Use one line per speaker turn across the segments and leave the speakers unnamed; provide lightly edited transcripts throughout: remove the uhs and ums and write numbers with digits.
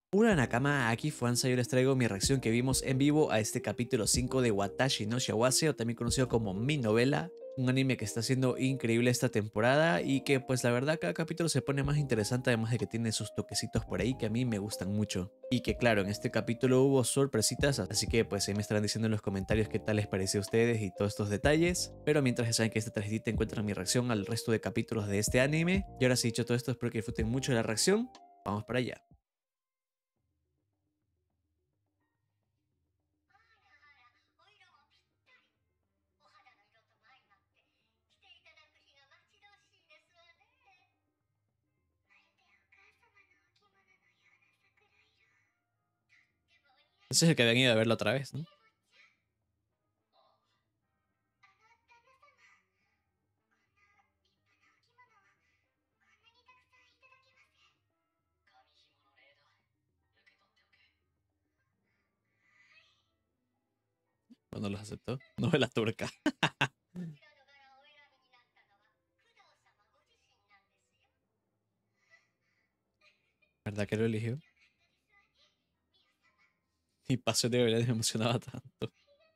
Hola Nakama, aquí Fuanza, yo les traigo mi reacción que vimos en vivo a este capítulo 5 de Watashi no Shawase, o también conocido como Mi Novela, un anime que está siendo increíble esta temporada y que pues la verdad cada capítulo se pone más interesante, además de que tiene sus toquecitos por ahí que a mí me gustan mucho. Y que claro, en este capítulo hubo sorpresitas, así que pues ahí me estarán diciendo en los comentarios qué tal les pareció a ustedes y todos estos detalles. Pero mientras ya saben que esta tarjetita encuentran mi reacción al resto de capítulos de este anime. Y ahora sí, dicho todo esto, espero que disfruten mucho de la reacción. Vamos para allá. Ese es el que habían ido a verlo otra vez, ¿no? ¿O no los aceptó? Novela turca. ¿Verdad que lo eligió? Y Paseo de Gavilanes me emocionaba tanto.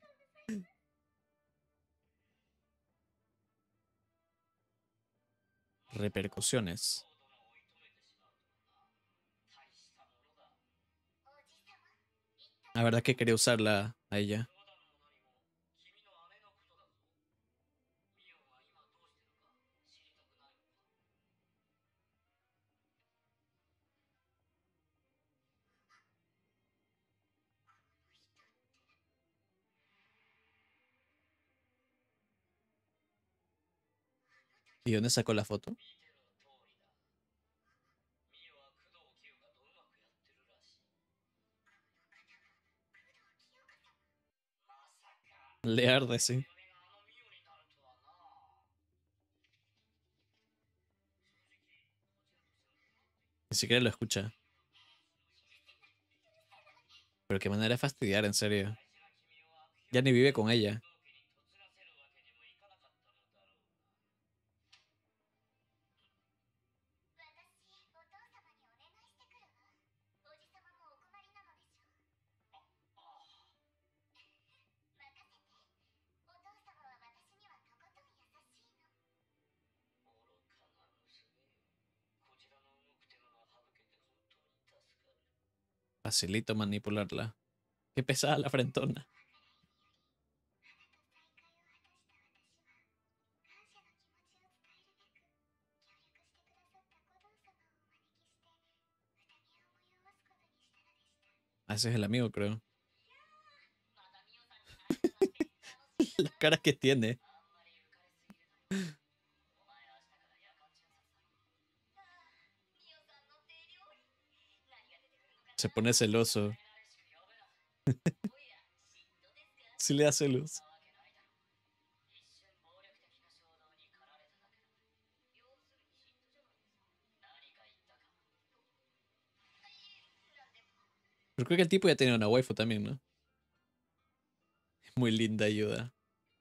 Repercusiones. La verdad que quería usarla a ella. ¿Y dónde sacó la foto? Le arde, sí. Ni siquiera lo escucha. Pero qué manera de fastidiar, en serio. Ya ni vive con ella. Facilito manipularla. Qué pesada la frentona. Ah, ese es el amigo, creo. La cara que tiene. Se pone celoso. Sí le da celos. Pero creo que el tipo ya tenía una waifu también, ¿no? Muy linda ayuda.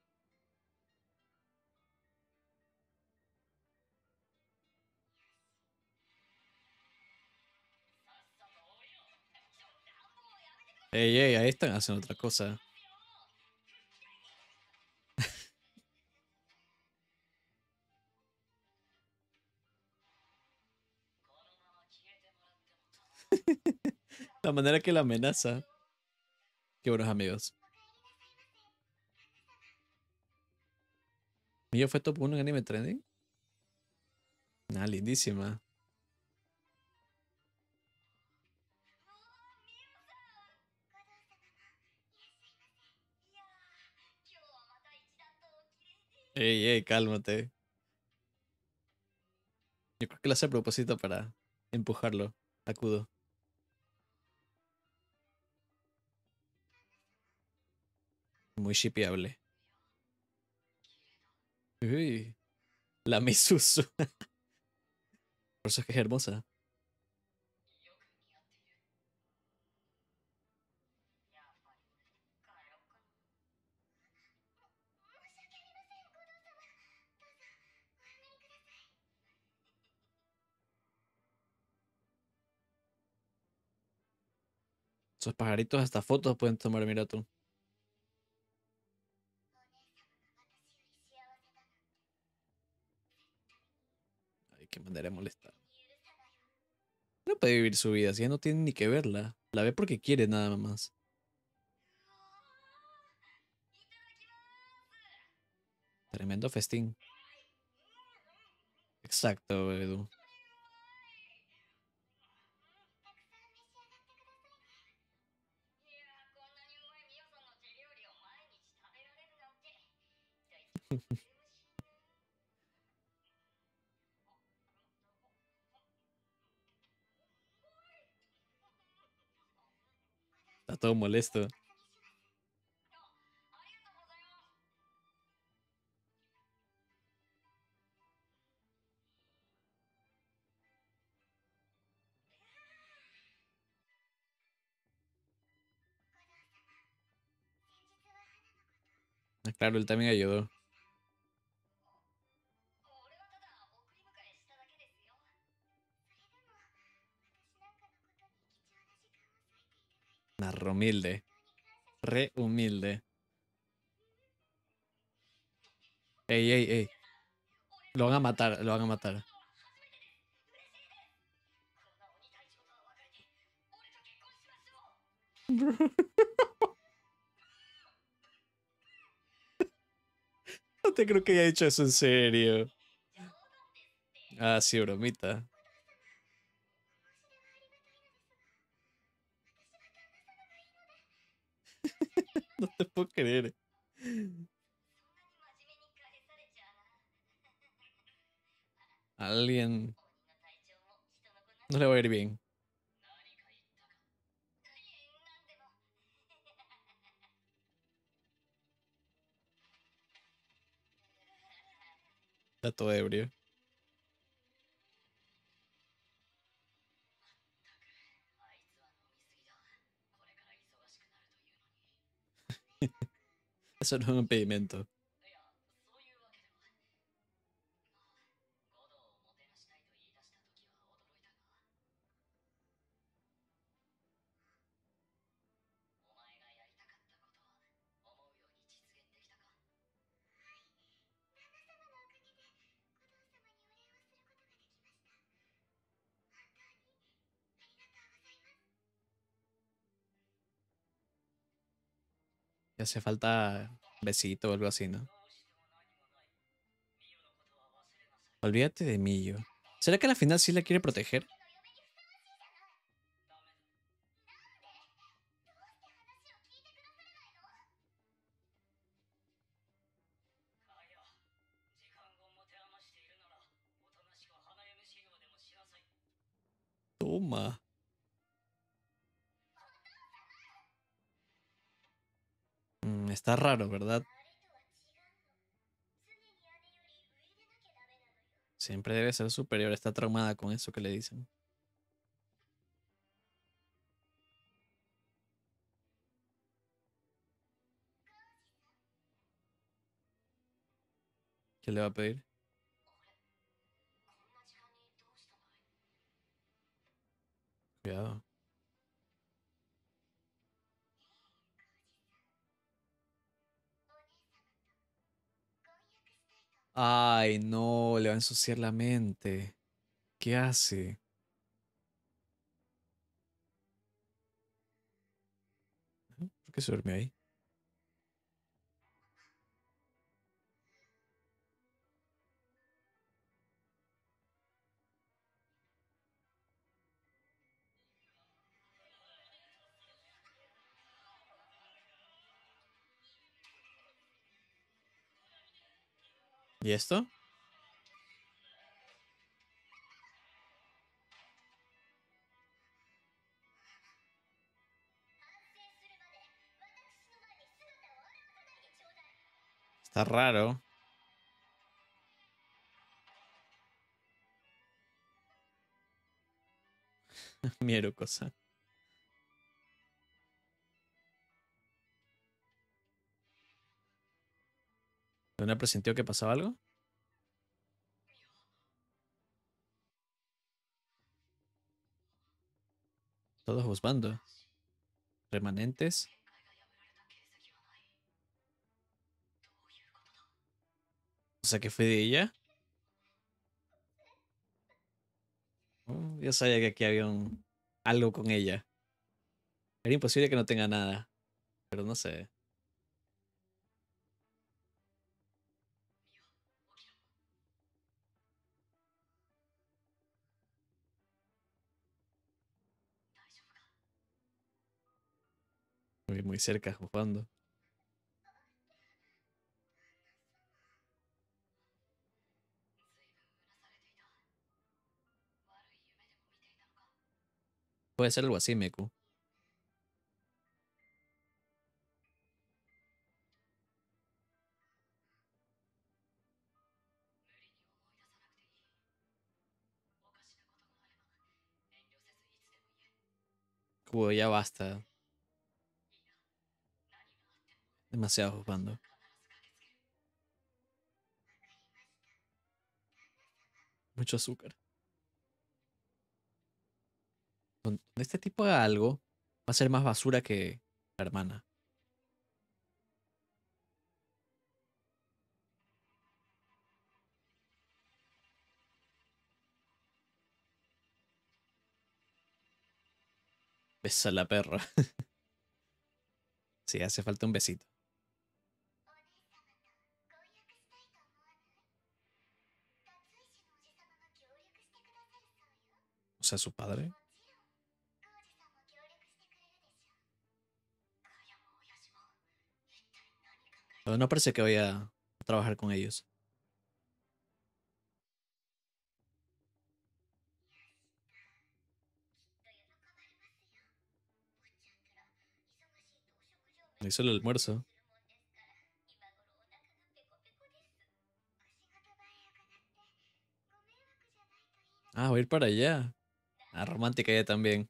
Ey, ey, ahí están haciendo otra cosa. La manera que la amenaza. Qué buenos amigos. ¿Mio fue top 1 en anime trending? Ah, lindísima. Ey, ey, cálmate. Yo creo que lo hace a propósito para empujarlo. Acudo. Muy shipeable. Uy, la Misuzu. Por eso es que es hermosa. Esos pajaritos hasta fotos pueden tomar, mira tú. Ay, qué manera de molestar. No puede vivir su vida, si ya no tiene ni que verla. La ve porque quiere nada más. Tremendo festín. Exacto, Edu. Está todo molesto. Ah, claro, él también ayudó. Una humilde. Re humilde. Ey, ey, ey. Lo van a matar, lo van a matar. No te creo que haya hecho eso en serio. Ah, sí, bromita. No te puedo creer. Alguien no le va a ir bien. Está todo ebrio. Eso no es un impedimento. Ya hace falta besito o algo así, ¿no? Olvídate de Millo. ¿Será que al final sí la quiere proteger? Toma. Está raro, ¿verdad? Siempre debe ser superior. Está traumada con eso que le dicen. ¿Qué le va a pedir? Cuidado. Ay, no, le va a ensuciar la mente. ¿Qué hace? ¿Por qué se durmió ahí? ¿Y esto? Está raro. Miedo cosa. ¿Luna presintió que pasaba algo? Todos juzgando. Remanentes. O sea, que fue de ella. Yo sabía que aquí había algo con ella. Era imposible que no tenga nada. Pero no sé. Muy, muy cerca jugando. Puede ser algo así, Meku. Como ya basta. Demasiado jugando. Mucho azúcar. Cuando este tipo haga algo, va a ser más basura que la hermana. Besa a la perra. Sí, hace falta un besito. O sea, su padre. Pero no parece que vaya a trabajar con ellos. Le hizo el almuerzo. Ah, voy a ir para allá. Ah, romántica ella también.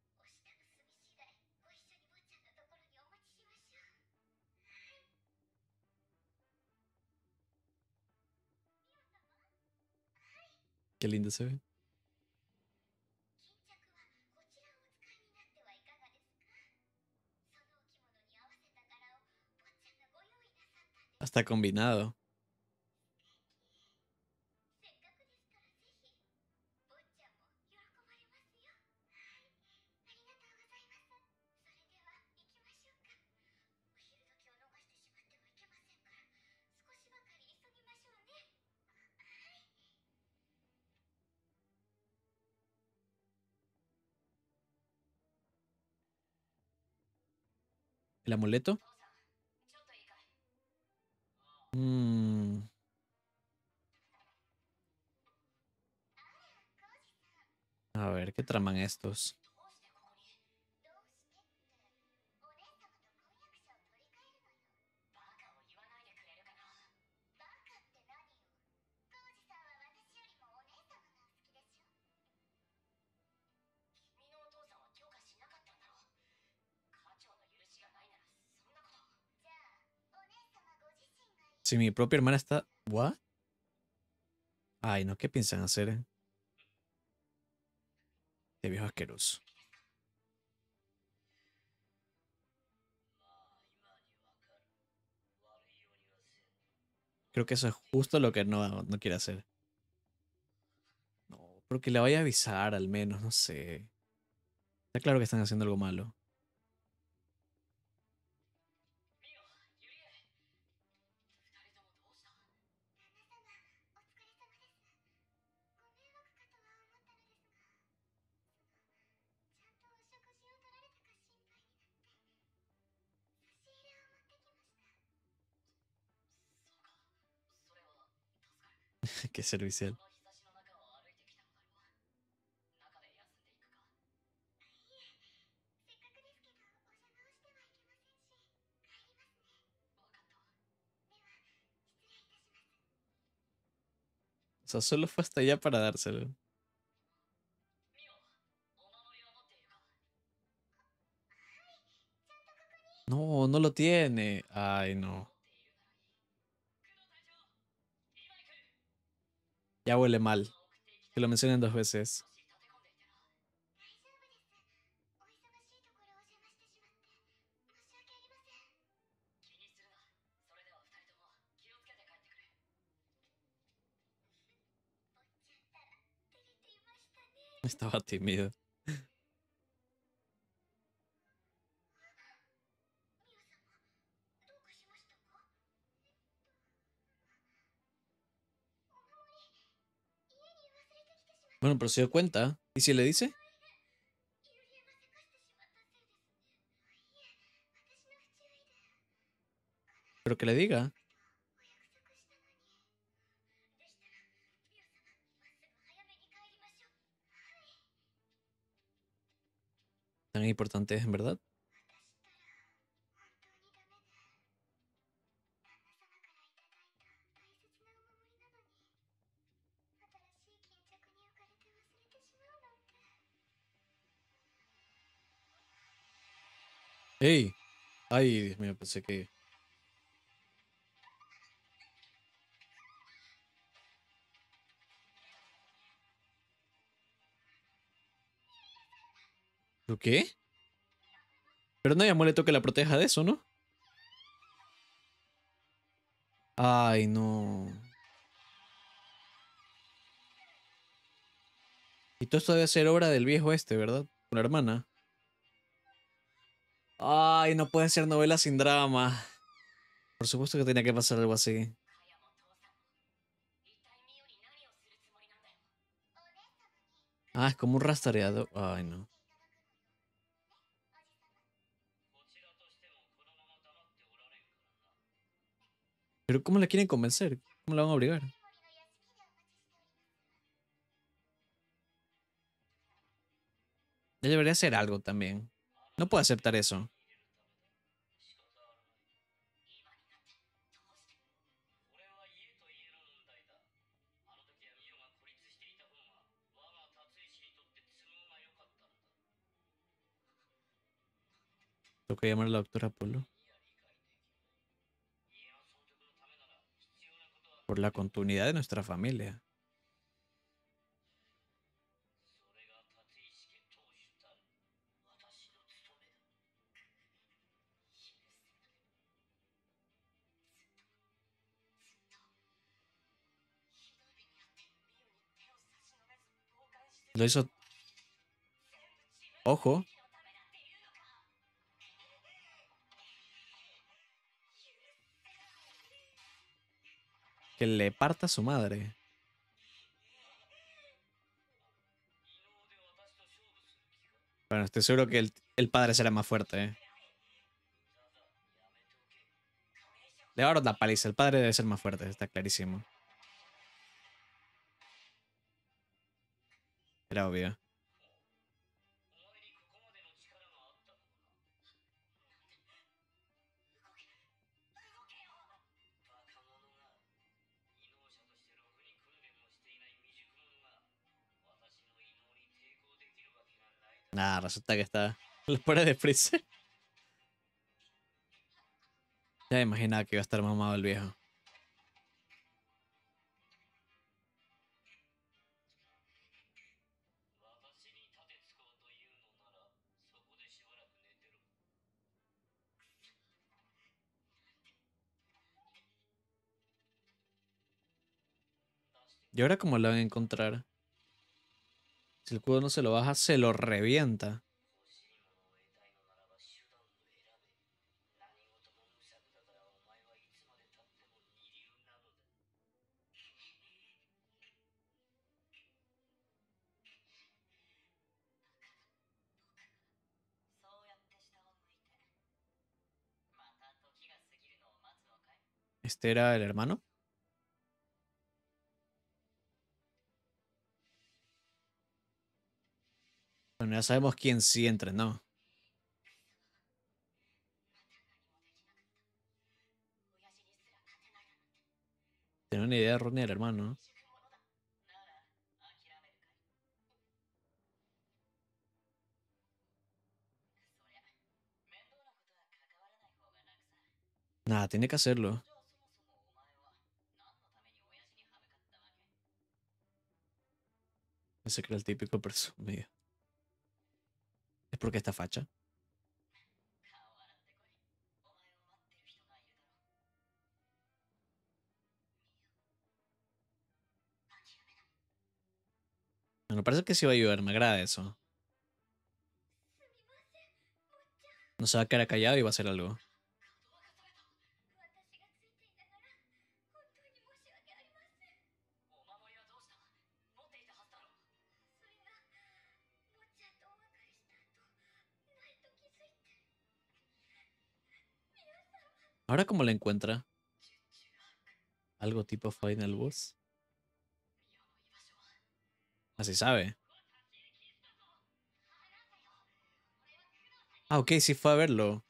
Qué lindo se ve. Hasta combinado. ¿El amuleto? Mm, a ver, ¿qué traman estos? Si mi propia hermana está... ¿What? Ay, no, ¿qué piensan hacer? De viejo asqueroso. Creo que eso es justo lo que no quiere hacer. No, pero que le vaya a avisar al menos, no sé. Está claro que están haciendo algo malo. Qué servicial. O sea, solo fue hasta allá para dárselo. No, no lo tiene. Ay, no. Ya huele mal. Que lo mencionen dos veces. Estaba tímido. Bueno, pero se dio cuenta. ¿Y si le dice? Pero que le diga. Tan importante es, en verdad. ¡Ey! Ay, Dios mío, pensé que... ¿Lo qué? Pero no hay amuleto que la proteja de eso, ¿no? Ay, no. Y todo esto debe ser obra del viejo este, ¿verdad? Con la hermana. Ay, no puede ser novela sin drama. Por supuesto que tenía que pasar algo así. Ah, es como un rastreador. Ay, no. Pero ¿cómo la quieren convencer? ¿Cómo la van a obligar? Ella debería hacer algo también. No puede aceptar eso. Tengo que llamar a la doctora Polo. Por la continuidad de nuestra familia. Lo hizo. Ojo. Que le parta a su madre. Bueno, estoy seguro que el padre será más fuerte, ¿eh? Le va a dar una paliza. El padre debe ser más fuerte, está clarísimo. Era obvio. Nada, resulta que está. Los poderes de Freezer. Ya me imaginaba que iba a estar mamado el viejo. ¿Y ahora cómo lo van a encontrar? Si el cubo no se lo baja, se lo revienta. ¿Este era el hermano? Bueno, ya sabemos quién sí entrenó. Tenía una idea errónea del hermano. Nada, tiene que hacerlo. Ese que era el típico presumido. ¿Es porque está facha? Bueno, parece que sí va a ayudar, me agrada eso. No se va a quedar callado y va a hacer algo. ¿Ahora cómo la encuentra? ¿Algo tipo Final Boss? Así sabe. Ah, ok, sí fue a verlo.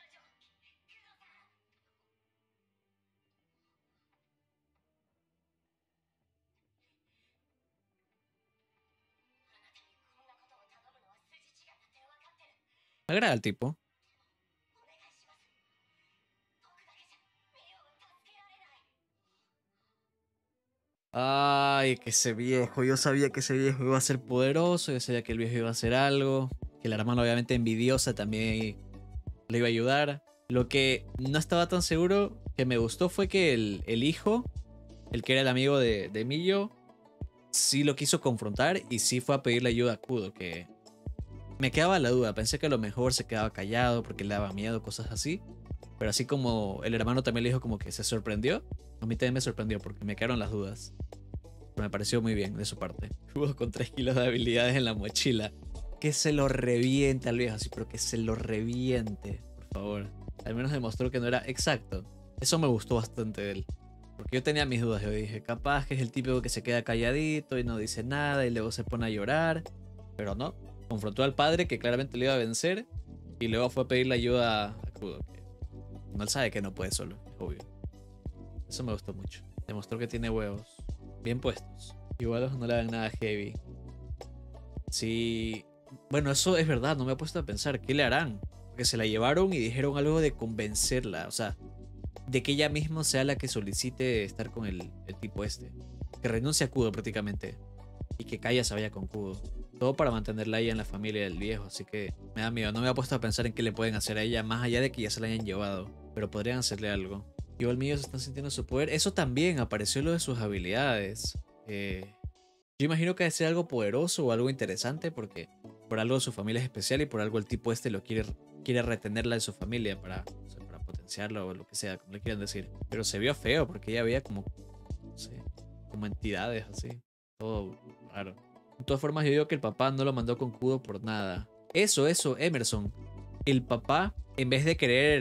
Me agrada el tipo. Ay, que ese viejo. Yo sabía que ese viejo iba a ser poderoso. Yo sabía que el viejo iba a hacer algo. Que la hermana, obviamente envidiosa, también le iba a ayudar. Lo que no estaba tan seguro que me gustó fue que el hijo, el que era el amigo de Millo, sí lo quiso confrontar y sí fue a pedirle ayuda a Kudo. Que me quedaba la duda. Pensé que a lo mejor se quedaba callado porque le daba miedo, cosas así. Pero así como el hermano también le dijo como que se sorprendió, a mí también me sorprendió porque me quedaron las dudas. Pero me pareció muy bien de su parte. Jugó con 3 kilos de habilidades en la mochila. Que se lo reviente al viejo así, pero que se lo reviente, por favor. Al menos demostró que no era exacto. Eso me gustó bastante de él. Porque yo tenía mis dudas. Yo dije, capaz que es el típico que se queda calladito y no dice nada y luego se pone a llorar. Pero no. Confrontó al padre que claramente le iba a vencer. Y luego fue a pedirle ayuda a Kudo. No, él sabe que no puede solo, es obvio. Eso me gustó mucho. Demostró que tiene huevos bien puestos. Igual no le dan nada heavy. Sí. Bueno, eso es verdad, no me he puesto a pensar. ¿Qué le harán? Porque se la llevaron y dijeron algo de convencerla. O sea, de que ella misma sea la que solicite estar con el tipo este. Que renuncie a Kudo prácticamente. Y que Kaya se vaya con Kudo. Todo para mantenerla ahí en la familia del viejo. Así que me da miedo. No me he puesto a pensar en qué le pueden hacer a ella. Más allá de que ya se la hayan llevado. Pero podrían hacerle algo. Igual mío se están sintiendo su poder. Eso también apareció lo de sus habilidades. Yo imagino que debe ser algo poderoso o algo interesante. Porque por algo su familia es especial. Y por algo el tipo este lo quiere retenerla en su familia. Para, o sea, para potenciarla o lo que sea. Como le quieran decir. Pero se vio feo. Porque ella veía como. No sé. Como entidades así. Todo raro. De todas formas, yo digo que el papá no lo mandó con Kudo por nada. Eso, Emerson. El papá, en vez de querer,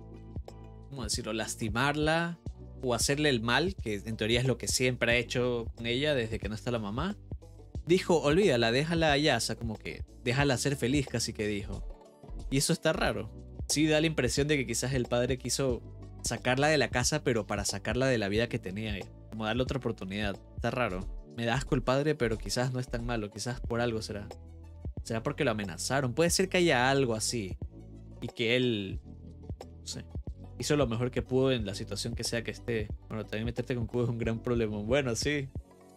¿cómo decirlo?, lastimarla o hacerle el mal, que en teoría es lo que siempre ha hecho con ella desde que no está la mamá, dijo, olvídala, déjala allá, o sea, como que déjala ser feliz, casi que dijo. Y eso está raro. Sí da la impresión de que quizás el padre quiso sacarla de la casa, pero para sacarla de la vida que tenía, como darle otra oportunidad. Está raro. Me da asco el padre, pero quizás no es tan malo, quizás por algo será. Será porque lo amenazaron. Puede ser que haya algo así. Y que él, no sé, hizo lo mejor que pudo en la situación que sea que esté. Bueno, también meterte con Kubo es un gran problema. Bueno, sí.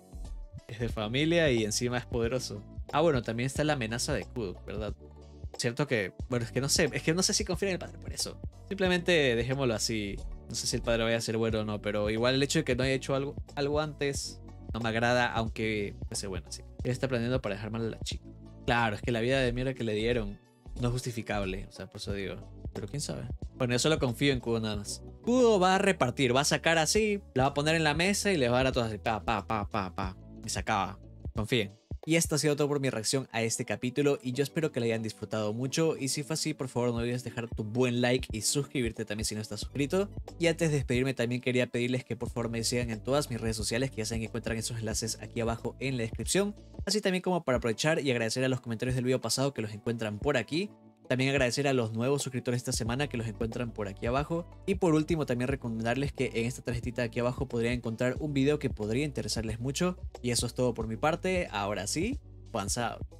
Es de familia y encima es poderoso. Ah, bueno, también está la amenaza de Kudo, ¿verdad? Cierto que, bueno, es que no sé si confío en el padre por eso. Simplemente dejémoslo así. No sé si el padre vaya a ser bueno o no, pero igual el hecho de que no haya hecho algo antes no me agrada, aunque fuese bueno, sí. Él está planeando para dejar mal a la chica. Claro, es que la vida de mierda que le dieron no es justificable, o sea, por eso digo. Pero quién sabe. Bueno, yo solo confío en Kudo nada más. Kudo va a repartir, va a sacar así, la va a poner en la mesa y le va a dar a todas así, pa. Y se acaba. Confíen. Y esto ha sido todo por mi reacción a este capítulo y yo espero que lo hayan disfrutado mucho y si fue así por favor no olvides dejar tu buen like y suscribirte también si no estás suscrito. Y antes de despedirme también quería pedirles que por favor me sigan en todas mis redes sociales que ya saben que encuentran esos enlaces aquí abajo en la descripción. Así también como para aprovechar y agradecer a los comentarios del video pasado que los encuentran por aquí. También agradecer a los nuevos suscriptores esta semana que los encuentran por aquí abajo. Y por último también recomendarles que en esta tarjetita de aquí abajo podrían encontrar un video que podría interesarles mucho. Y eso es todo por mi parte. Ahora sí, Pants out.